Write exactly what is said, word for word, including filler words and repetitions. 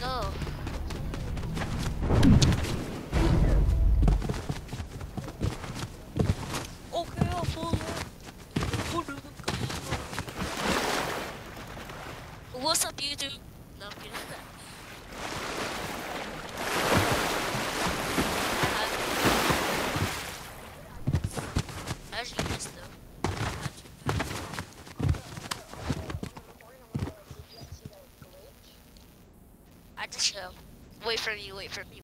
go. Okay, I'll follow. What's up, YouTube? No, I'm kidding. I actually missed though. I just chill. Wait for me, wait for me.